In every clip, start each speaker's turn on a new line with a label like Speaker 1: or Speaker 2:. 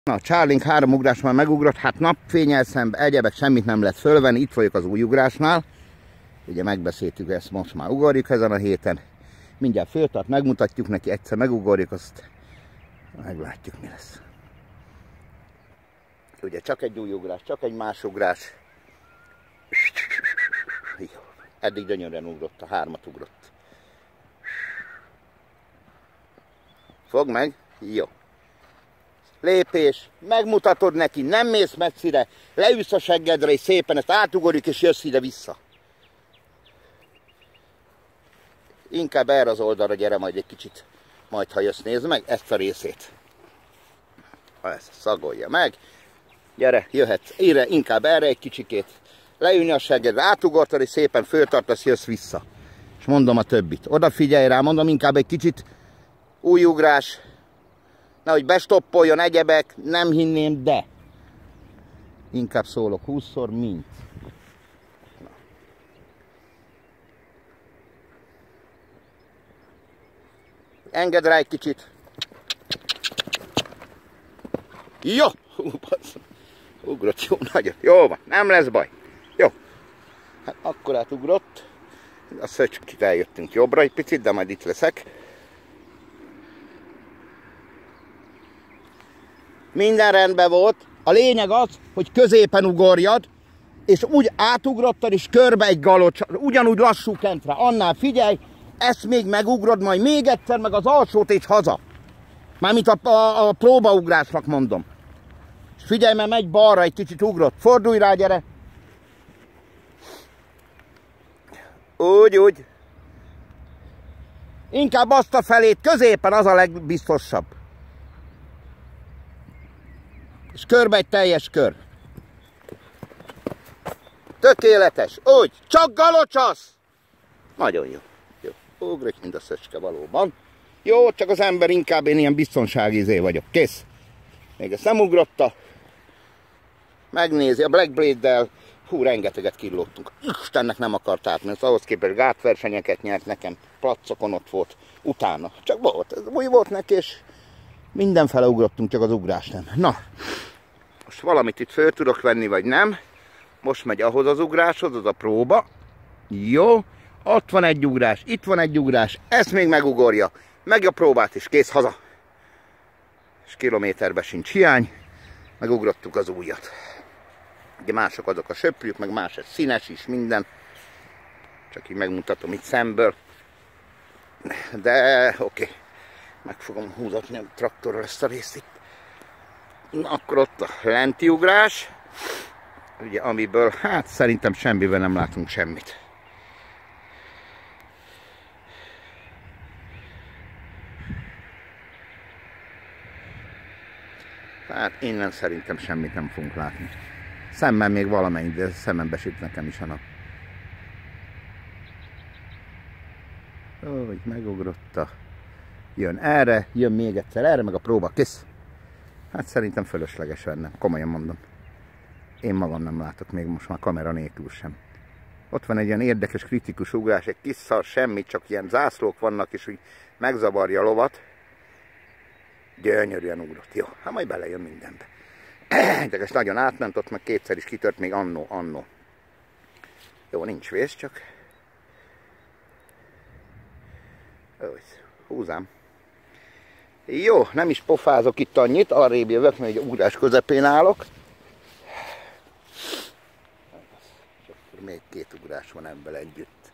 Speaker 1: Na, Charlie 3 ugrás már megugrott, hát napfényel szembe, egyebek, semmit nem lehet fölvenni, itt vagyok az új ugrásnál. Ugye megbeszéltük ezt, most már ugorjuk ezen a héten. Mindjárt föltart, megmutatjuk neki, egyszer megugorjuk, azt meglátjuk, mi lesz. Ugye csak egy új ugrás, csak egy más ugrás. Eddig gyönyörűen ugrott, a 3-at ugrott. Fogd meg, jó. Lépés, megmutatod neki, nem mész messzire, leülsz a seggedre és szépen ezt átugorjuk és jössz ide vissza. Inkább erre az oldalra gyere majd egy kicsit, majd ha jössz, nézd meg ezt a részét. Ezt szagolja meg. Gyere, jöhetsz, inkább erre egy kicsikét. Leülni a seggedre, átugortad és szépen föltartasz, jössz vissza. És mondom a többit. Odafigyelj rá, mondom inkább egy kicsit új ugrás. Nehogy bestoppoljon egyebek, nem hinném, de inkább szólok 20-szor, mint. Engedd rá egy kicsit. Jó! Ugrott jó nagyon. Jó van, nem lesz baj. Jó. Hát akkor átugrott. Azt hogy csak eljöttünk jobbra egy picit, de majd itt leszek. Minden rendben volt. A lényeg az, hogy középen ugorjad, és úgy átugrottad, és körbe egy galocs, ugyanúgy lassú kentre. Annál figyelj, ezt még megugrod, majd még egyszer, meg az alsót és haza. Mármint a próbaugrásnak mondom. És figyelj, mert megy balra, egy kicsit ugrott. Fordulj rá, gyere. Úgy. Inkább azt a felét, középen az a legbiztosabb. És körbe egy teljes kör. Tökéletes. Úgy. Csak galocsasz. Nagyon jó. Ugrik, mint a szöcske valóban. Jó, csak az ember inkább én ilyen biztonságizé vagyok. Kész. Még ezt nem ugrotta. Megnézi a Black Blade-del. Hú, rengeteget killottunk. Istennek nem akart átmenni. Ahhoz képest gátversenyeket nyert nekem. Placokon ott volt. Utána. Csak volt. Ez új volt neki, és mindenfele ugrottunk, csak az ugrás nem. Na. Most valamit itt föl tudok venni, vagy nem. Most megy ahhoz az ugráshoz, az a próba. Jó. Ott van egy ugrás, itt van egy ugrás, ezt még megugorja, meg a próbát is, kész, haza. És kilométerbe sincs hiány, megugrottuk az újat. Ugye mások azok a söprűk, meg más ez színes is, minden. Csak így megmutatom itt szemből. De oké, meg fogom húzatni a traktorral ezt a részt itt. Na, akkor ott a lenti ugrás, ugye amiből, hát szerintem semmivel nem látunk semmit. Hát innen szerintem semmit nem fogunk látni. Szemben még valamennyi, de szemembe süt nekem is a nap. Úgy megugrotta. Jön erre, jön még egyszer erre, meg a próba, kész. Hát szerintem fölösleges venne, komolyan mondom. Én magam nem látok még most már kamera nélkül sem. Ott van egy ilyen érdekes, kritikus ugrás, egy kis szar, semmit, csak ilyen zászlók vannak, és úgy megzavarja a lovat. Gyönyörűen ugrott. Jó, hát majd belejön mindenbe. Érdekes, nagyon átment, ott meg kétszer is kitört még annó. Jó, nincs vész, csak húzám. Jó, nem is pofázok itt annyit, arrébb jövök, mert egy ugrás közepén állok. És akkor még 2 ugrás van ebből együtt.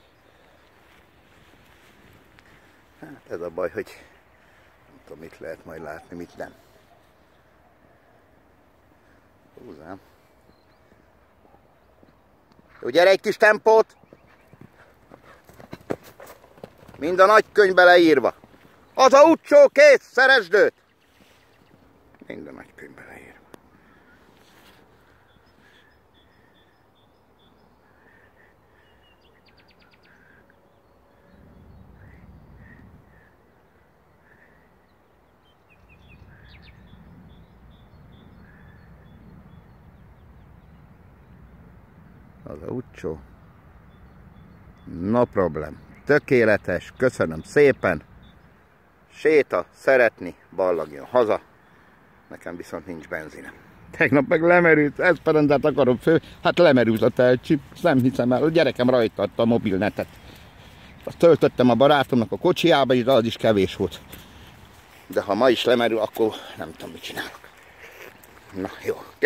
Speaker 1: Hát ez a baj, hogy nem tudom, mit lehet majd látni, mit nem. Húzám. Jó, gyere egy kis tempót! Mind a nagy könyvbe leírva. Az a utcsó, kész, szeresd őt! Mind a nagy könyvbe leírva. Az a utcsó. No problem. Tökéletes, köszönöm szépen. Séta, szeretni, ballagjon haza. Nekem viszont nincs benzinem. Tegnap meg lemerült, Esperanzát akarom fő, hát lemerült a telcsi, nem hiszem el, a gyerekem rajta adta a mobilnetet. Azt töltöttem a barátomnak a kocsiába, és az is kevés volt. De ha ma is lemerül, akkor nem tudom, mit csinálok. Na jó.